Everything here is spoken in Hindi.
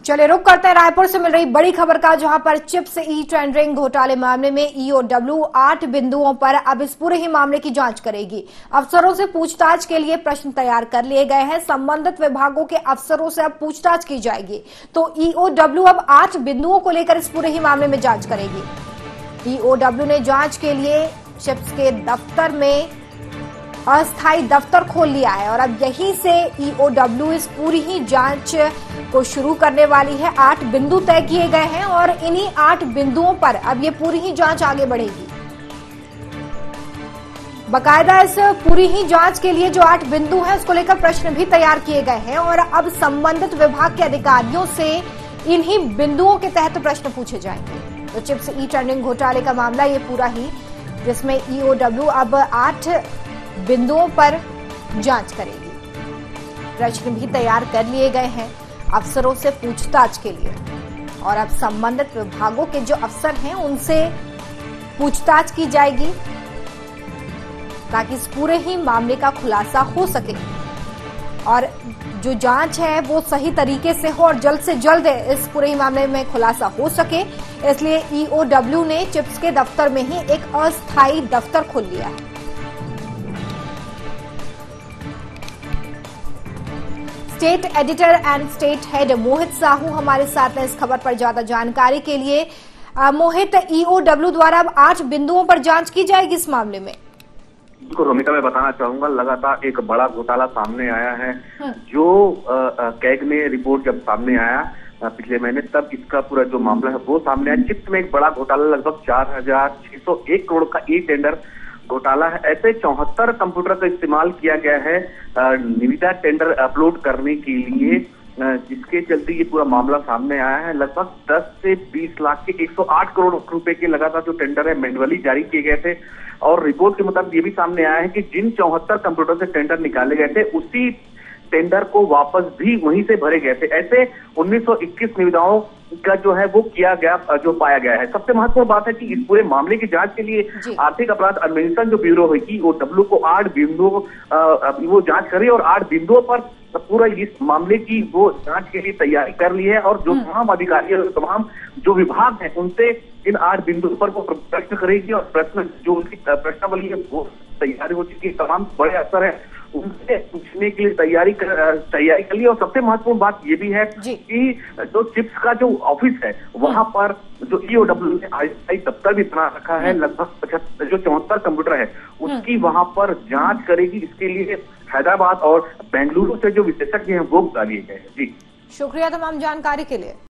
चलिए रुक करते हैं रायपुर से मिल रही बड़ी खबर का, जहां पर चिप्स ई टेंडरिंग घोटाले मामले में ईओडब्ल्यू 8 बिंदुओं पर अब इस पूरे ही मामले की जांच करेगी। अफसरों से पूछताछ के लिए प्रश्न तैयार कर लिए गए हैं। संबंधित विभागों के अफसरों से अब पूछताछ की जाएगी। तो ईओडब्ल्यू अब 8 बिंदुओं को लेकर इस पूरे ही मामले में जांच करेगी। ईओडब्ल्यू ने जांच के लिए चिप्स के दफ्तर में अस्थायी दफ्तर खोल लिया है और अब यहीं से ईओडब्ल्यू इस पूरी ही जांच को शुरू करने वाली है। 8 बिंदु तय किए गए हैं और इन्हीं 8 बिंदुओं पर अब ये पूरी ही जांच आगे बढ़ेगी। बकायदा इस पूरी ही जांच के लिए जो 8 बिंदु हैं उसको लेकर प्रश्न भी तैयार किए गए हैं और अब संबंधित विभाग के अधिकारियों से इन्हीं बिंदुओं के तहत प्रश्न पूछे जाएंगे। तो चिप्स ई टेंडरिंग घोटाले का मामला ये पूरा ही, जिसमें ईओडब्ल्यू अब 8 बिंदुओं पर जांच करेगी। प्रश्न भी तैयार कर लिए गए हैं अफसरों से पूछताछ के लिए और अब संबंधित विभागों के जो अफसर हैं उनसे पूछताछ की जाएगी ताकि इस पूरे ही मामले का खुलासा हो सके और जो जांच है वो सही तरीके से हो और जल्द से जल्द इस पूरे ही मामले में खुलासा हो सके। इसलिए ईओडब्ल्यू ने चिप्स के दफ्तर में ही एक अस्थायी दफ्तर खोल लिया है। State editor and state head Mohit Sahu हमारे साथ हैं इस खबर पर ज्यादा जानकारी के लिए। मोहित, ईओडब्ल्यू द्वारा अब 8 बिंदुओं पर जांच की जाएगी इस मामले में। को रोमिता मैं बताना चाहूंगा, लगातार एक बड़ा घोटाला सामने आया है। जो कैग में रिपोर्ट जब सामने आया पिछले महीने, तब इसका पूरा जो मामला है वो सामने आया। चिप्स में एक बड़ा घोटाला, लगभग 4,601 करोड़ का ई टेंडर घोटाला है। ऐसे 74 कंप्यूटर का इस्तेमाल किया गया है निविदा टेंडर अपलोड करने के लिए, जिसके चलते ये पूरा मामला सामने आया है। लगभग 10 से 20 लाख के 108 करोड़ रुपए के लगातार जो टेंडर है मैन्युअली जारी किए गए थे और रिपोर्ट के मुताबिक ये भी सामने आया है कि जिन 74 कंप्यूटर से टेंडर निकाले गए थे उसी टेंडर को वापस भी वहीं से भरे गए थे। ऐसे 1921 निविदाओं का जो है वो किया गया, जो पाया गया है। सबसे महत्वपूर्ण बात है कि इस पूरे मामले की जांच के लिए आर्थिक अपराध अन्वेषण जो ब्यूरो है कि ईओडब्ल्यू को 8 बिंदुओं वो जांच करे और 8 बिंदुओं पर पूरा इस मामले की वो जांच के लिए तैयारी कर ली है और जो तमाम अधिकारी और तमाम जो विभाग हैं उनसे इन 8 बिंदुओं पर वो प्रश्न करेगी और प्रश्न जो उनकी प्रश्नावली है वो तैयारी हो चुकी है। तमाम बड़े अफसर है उनसे पूछने के लिए तैयारी कर ली। और सबसे महत्वपूर्ण बात ये भी है कि जो चिप्स का जो ऑफिस है वहां पर जो ईओडब्ल्यू ने अस्थायी दफ्तर भी बना रखा है, लगभग 74 कंप्यूटर है उसकी वहां पर जांच करेगी। इसके लिए हैदराबाद और बेंगलुरु से जो विशेषज्ञ हैं वो बुला लिए गए हैं। जी शुक्रिया तमाम जानकारी के लिए।